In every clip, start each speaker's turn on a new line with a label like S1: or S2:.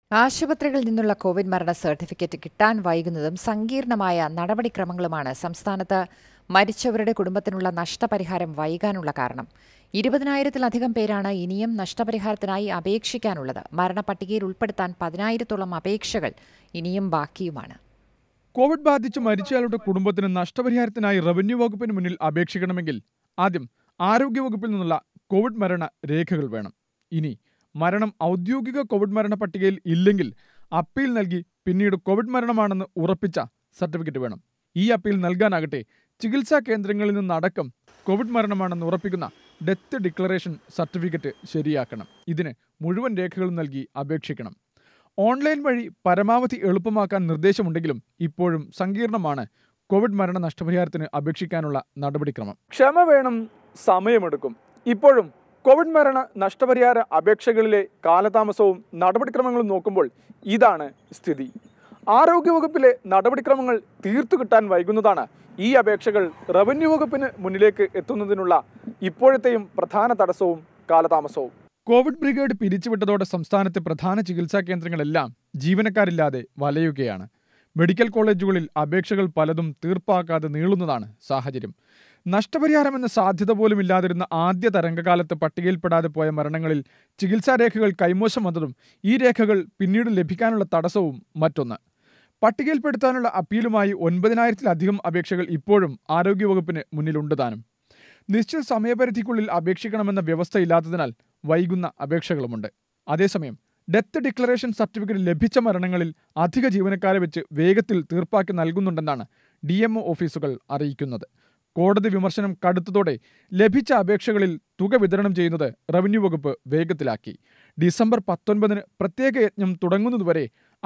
S1: ആശുപത്രികളിൽ നിന്നുള്ള കോവിഡ് മരണ സർട്ടിഫിക്കറ്റ് കിട്ടാൻ വൈകുന്നതും സങ്കീർണമായ നടപടിക്രമങ്ങളുമാണ് സംസ്ഥാനത്ത് മരിച്ചവരുടെ കുടുംബത്തിനുള്ള നഷ്ടപരിഹാരം വൈകാനുള്ള കാരണം. 20,000-ത്തിലധികം പേരാണ് ഇനിയും നഷ്ടപരിഹാരത്തിനായി അപേക്ഷിക്കാനുള്ളത്. മരണപ്പട്ടികയിൽ ഉൾപ്പെടുത്താൻ 10,000-ത്തോളം അപേക്ഷകൾ ഇനിയും ബാക്കിയുമാണ്.
S2: കോവിഡ് ബാധിച്ച് മരിച്ചയാളുടെ കുടുംബത്തിന് നഷ്ടപരിഹാരത്തിനായി റവന്യൂ വകുപ്പിന് മുന്നിൽ അപേക്ഷിക്കണമെങ്കിൽ ആദ്യം ആരോഗ്യവകുപ്പിൽ നിന്നുള്ള കോവിഡ് മരണ രേഖകൾ വേണം. ഇനി മരണം ഔദ്യോഗിക കോവിഡ് മരണ പട്ടികയിൽ ഇല്ലെങ്കിൽ അപ്പീൽ നൽകി പിന്നീട് കോവിഡ് മരണമാണെന്ന് ഉറപ്പിച്ച സർട്ടിഫിക്കറ്റ് വേണം. ഈ അപ്പീൽ നൽകാനാകട്ടെ ചികിത്സാ കേന്ദ്രങ്ങളിൽ നിന്നടക്കം കോവിഡ് മരണമാണെന്ന് ഉറപ്പിക്കുന്ന ഡെത്ത് ഡിക്ലറേഷൻ സർട്ടിഫിക്കറ്റ് ശരിയാക്കണം. ഇതിന് മുഴുവൻ രേഖകളും നൽകി അപേക്ഷിക്കണം. ഓൺലൈൻ വഴി പരമാവധി എളുപ്പമാക്കാൻ നിർദ്ദേശമുണ്ടെങ്കിലും ഇപ്പോഴും സങ്കീർണമാണ് കോവിഡ് മരണ നഷ്ടപരിഹാരത്തിന് അപേക്ഷിക്കാനുള്ള നടപടിക്രമം. ക്ഷമ വേണം, സമയമെടുക്കും. ഇപ്പോഴും കോവിഡ് മരണ നഷ്ടപരിഹാര അപേക്ഷകളിലെ കാലതാമസവും നടപടിക്രമങ്ങളും നോക്കുമ്പോൾ ഇതാണ് സ്ഥിതി. ആരോഗ്യവകുപ്പിലെ നടപടിക്രമങ്ങൾ തീർത്തു കിട്ടാൻ വൈകുന്നതാണ് ഈ അപേക്ഷകൾ റവന്യൂ വകുപ്പിന് മുന്നിലേക്ക് എത്തുന്നതിനുള്ള ഇപ്പോഴത്തെയും പ്രധാന തടസ്സവും കാലതാമസവും. കോവിഡ് ബ്രിഗേഡ് പിരിച്ചുവിട്ടതോടെ സംസ്ഥാനത്തെ പ്രധാന ചികിത്സാ കേന്ദ്രങ്ങളെല്ലാം ജീവനക്കാരില്ലാതെ വലയുകയാണ്. മെഡിക്കൽ കോളേജുകളിൽ അപേക്ഷകൾ പലതും തീർപ്പാക്കാതെ നീളുന്നതാണ് സാഹചര്യം. നഷ്ടപരിഹാരമെന്ന സാധ്യത പോലും ഇല്ലാതിരുന്ന ആദ്യ തരംഗകാലത്ത് പട്ടികയിൽപ്പെടാതെ പോയ മരണങ്ങളിൽ ചികിത്സാരേഖകൾ കൈമോശം വന്നതും ഈ രേഖകൾ പിന്നീട് ലഭിക്കാനുള്ള തടസ്സവും മറ്റൊന്ന്. പട്ടികയിൽപ്പെടുത്താനുള്ള അപ്പീലുമായി 9,000-ത്തിലധികം അപേക്ഷകൾ ഇപ്പോഴും ആരോഗ്യവകുപ്പിന് മുന്നിലുണ്ട് താനും. നിശ്ചിത സമയപരിധിക്കുള്ളിൽ അപേക്ഷിക്കണമെന്ന വ്യവസ്ഥയില്ലാത്തതിനാൽ വൈകുന്ന അപേക്ഷകളുമുണ്ട്. അതേസമയം ഡെത്ത് ഡിക്ലറേഷൻ സർട്ടിഫിക്കറ്റ് ലഭിച്ച മരണങ്ങളിൽ അധിക ജീവനക്കാരെ വെച്ച് വേഗത്തിൽ തീർപ്പാക്കി നൽകുന്നുണ്ടെന്നാണ് DMO ഓഫീസുകൾ അറിയിക്കുന്നത്. കോടതി വിമർശനം കടുത്തതോടെ ലഭിച്ച അപേക്ഷകളിൽ തുക വിതരണം ചെയ്യുന്നത് റവന്യൂ വകുപ്പ് വേഗത്തിലാക്കി. ഡിസംബർ 19-ന് പ്രത്യേക യജ്ഞം തുടങ്ങുന്നതുവരെ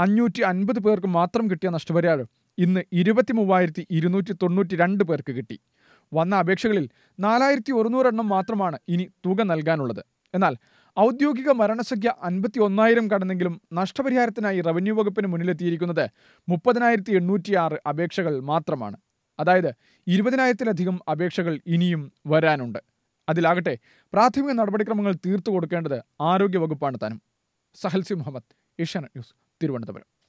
S2: 550 പേർക്ക് മാത്രം കിട്ടിയ നഷ്ടപരിഹാരം ഇന്ന് 23,292 പേർക്ക് കിട്ടി. വന്ന അപേക്ഷകളിൽ 4,100 എണ്ണം മാത്രമാണ് ഇനി തുക നൽകാനുള്ളത്. എന്നാൽ ഔദ്യോഗിക മരണസംഖ്യ 51,000 കടന്നെങ്കിലും നഷ്ടപരിഹാരത്തിനായി റവന്യൂ വകുപ്പിന് മുന്നിലെത്തിയിരിക്കുന്നത് 30,806 അപേക്ഷകൾ മാത്രമാണ്. അതായത് 20,000-ത്തിലധികം അപേക്ഷകൾ ഇനിയും വരാനുണ്ട്. അതിലാകട്ടെ പ്രാഥമിക നടപടിക്രമങ്ങൾ തീർത്തു കൊടുക്കേണ്ടത് ആരോഗ്യവകുപ്പാണ് താനും. സഹൽസി മുഹമ്മദ്, ഏഷ്യാനെറ്റ് ന്യൂസ്, തിരുവനന്തപുരം.